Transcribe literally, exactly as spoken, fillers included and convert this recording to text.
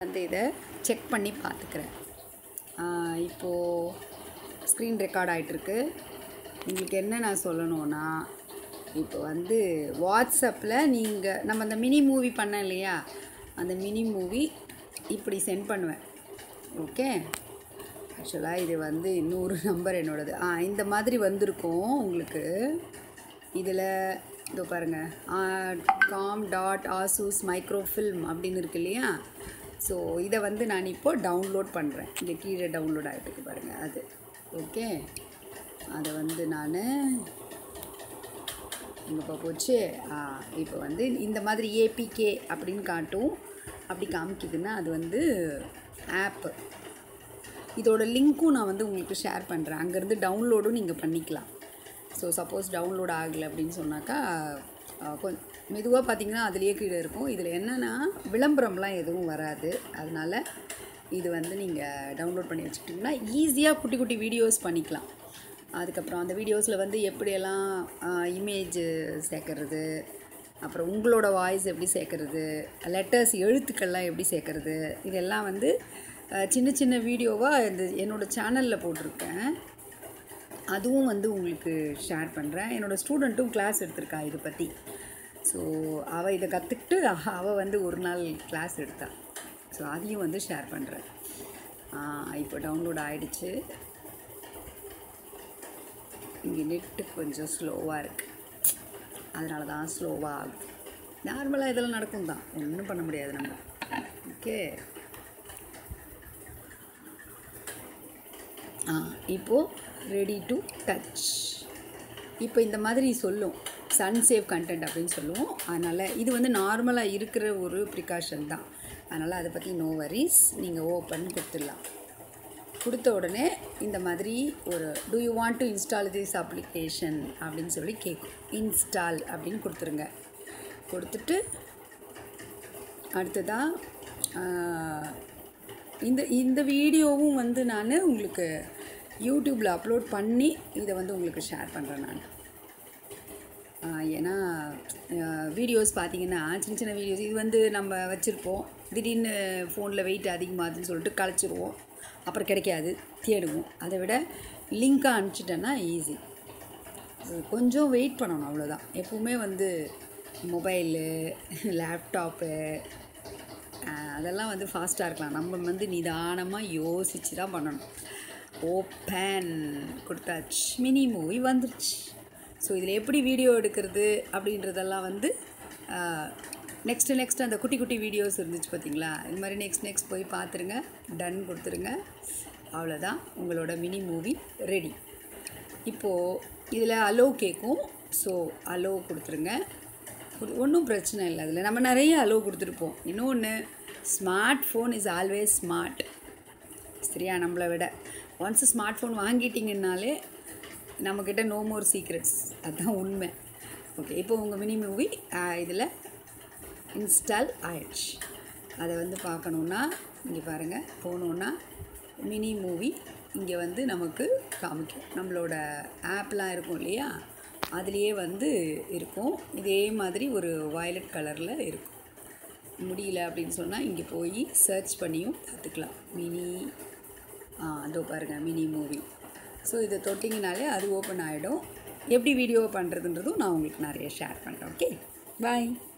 வந்து இதை செக் பண்ணி பார்த்துக்கிறேன். இப்போது ஸ்க்ரீன் ரெக்கார்ட் ஆகிட்டுருக்கு. உங்களுக்கு என்ன நான் சொல்லணுன்னா, இப்போ வந்து வாட்ஸ்அப்பில் நீங்கள் நம்ம அந்த மினி மூவி பண்ணேன் இல்லையா, அந்த மினி மூவி இப்படி சென்ட் பண்ணுவேன். ஓகே, ஆக்சுவலாக இது வந்து இன்னொரு நம்பர் என்னோடது. ஆ இந்த மாதிரி வந்திருக்கும் உங்களுக்கு. இதில் இதோ பாருங்கள், காம் டாட் ஆசூஸ் மைக்ரோஃபில்ம் அப்படின்னு இருக்கு இல்லையா. ஸோ இதை வந்து நான் இப்போது டவுன்லோட் பண்ணுறேன். இங்கே கீழே டவுன்லோட் ஆகிட்டுருக்கு பாருங்கள் அது. ஓகே, அதை வந்து நான் எங்கேப்பா போச்சு, ஆ இப்போ வந்து இந்த மாதிரி ஏபிகே அப்படின்னு காட்டும். அப்படி காமிக்குதுன்னா அது வந்து ஆப்பு. இதோட லிங்க்கும் நான் வந்து உங்களுக்கு ஷேர் பண்ணுறேன். அங்கேருந்து டவுன்லோடும் நீங்கள் பண்ணிக்கலாம். ஸோ சப்போஸ் டவுன்லோட் ஆகலை அப்படின்னு சொன்னாக்கா கொஞ்சம் மெதுவாக பார்த்தீங்கன்னா அதுலேயே கீழே இருக்கும். இதில் என்னென்னா விளம்பரம்லாம் எதுவும் வராது. அதனால் இது வந்து நீங்கள் டவுன்லோட் பண்ணி வச்சுக்கிட்டிங்கன்னா ஈஸியாக குட்டி குட்டி வீடியோஸ் பண்ணிக்கலாம். அதுக்கப்புறம் அந்த வீடியோஸில் வந்து எப்படியெல்லாம் இமேஜ் சேர்க்கறது, அப்புறம் உங்களோட வாய்ஸ் எப்படி சேர்க்கறது, லெட்டர்ஸ் எழுத்துக்கள்லாம் எப்படி சேர்க்கறது, இதெல்லாம் வந்து சின்ன சின்ன வீடியோவாக இந்த என்னோடய சேனலில் போட்டிருக்கேன். அதுவும் வந்து உங்களுக்கு ஷேர் பண்ணுறேன். என்னோடய ஸ்டூடெண்ட்டும் கிளாஸ் எடுத்திருக்கா இதை பற்றி. ஸோ அவள் இதை கற்றுக்கிட்டு அவள் வந்து ஒரு நாள் கிளாஸ் எடுத்தாள். ஸோ அதையும் வந்து ஷேர் பண்ணுறேன். இப்போ டவுன்லோட் ஆகிடுச்சு. இங்கே நெட்டு கொஞ்சம் ஸ்லோவாக இருக்குது, அதனால தான் ஸ்லோவாக ஆகுது. நார்மலாக இதெல்லாம் நடக்கும் தான், ஒன்றும் பண்ண முடியாது நம்ம. ஓகே, ஆ இப்போது ரெடி டு டச். இப்போ இந்த மாதிரி சொல்லும் சன் சேவ் கண்டென்ட் அப்படின்னு சொல்லுவோம். அதனால் இது வந்து நார்மலாக இருக்கிற ஒரு ப்ரிகாஷன் தான். அதனால் அதை பற்றி நோ வரிஸ். நீங்கள் ஓப்பன் கொடுத்துடலாம். கொடுத்த உடனே இந்த மாதிரி ஒரு do you want to install this application அப்படின்னு சொல்லி கேட்கும். இன்ஸ்டால் அப்படின்னு கொடுத்துருங்க. கொடுத்துட்டு அடுத்ததாக இந்த இந்த வீடியோவும் வந்து நான் உங்களுக்கு யூடியூப்பில் அப்லோட் பண்ணி இதை வந்து உங்களுக்கு ஷேர் பண்ணுறேன் நான். ஏன்னா வீடியோஸ் பார்த்திங்கன்னா சின்ன சின்ன வீடியோஸ் இது வந்து நம்ம வச்சுருப்போம். திடீர்னு ஃபோனில் வெயிட் அதிகமாகுதுன்னு சொல்லிட்டு கழிச்சிருவோம், அப்புறம் கிடைக்காது, தேடுவோம். அதை விட லிங்காக அனுப்பிச்சிட்டேன்னா ஈஸி. கொஞ்சம் வெயிட் பண்ணணும், அவ்வளோதான். எப்பவுமே வந்து மொபைலு, லேப்டாப்பு அதெல்லாம் வந்து ஃபாஸ்ட்டாக இருக்கலாம். நம்ம வந்து நிதானமாக யோசித்து தான் பண்ணணும். ஓப்பன் கொடுத்தாச்சு, மினி மூவி வந்துருச்சு. ஸோ இதில் எப்படி வீடியோ எடுக்கிறது அப்படின்றதெல்லாம் வந்து நெக்ஸ்ட்டு நெக்ஸ்ட்டு அந்த குட்டி குட்டி வீடியோஸ் இருந்துச்சு பார்த்தீங்களா, இது மாதிரி நெக்ஸ்ட் நெக்ஸ்ட் போய் பார்த்துருங்க, டன் கொடுத்துருங்க. அவ்வளோதான், உங்களோட மினி மூவி ரெடி. இப்போது இதில் அலோ கேட்கும். ஸோ அலோ கொடுத்துருங்க. ஒன்றும் பிரச்சனை இல்லை. அதில் நம்ம நிறைய அலோ கொடுத்துருப்போம். இன்னொன்று, smartphone is always smart. சரியா, நம்மளை விட ஒன்ஸ் ஸ்மார்ட் ஃபோன் வாங்கிட்டிங்கன்னாலே நம்மக்கிட்ட நோ மோர் சீக்ரெட்ஸ். அதுதான் உண்மை. ஓகே, இப்போ உங்கள் மினி மூவி இதில் இன்ஸ்டால் ஆயிடுச்சு. அதை வந்து பார்க்கணுன்னா இங்கே பாருங்கள், போனோன்னா மினி மூவி இங்கே வந்து நமக்கு காமிக்கும். நம்மளோட ஆப்லாம் இருக்கும் இல்லையா, அதுலேயே வந்து இருக்கும். இதே மாதிரி ஒரு வயலட் கலரில் இருக்கும். முடியல அப்படின்னு சொன்னால் இங்கே போய் சர்ச் பண்ணியும் பார்த்துக்கலாம். மினி ஆ அதோ பாருங்கள், மினி மூவி. ஸோ இதை தொட்டிங்கனாலே அது ஓப்பன் ஆகிடும். எப்படி வீடியோ பண்ணுறதுன்றதும் நான் உங்களுக்கு நிறைய ஷேர் பண்ணுறேன். ஓகே, பாய்.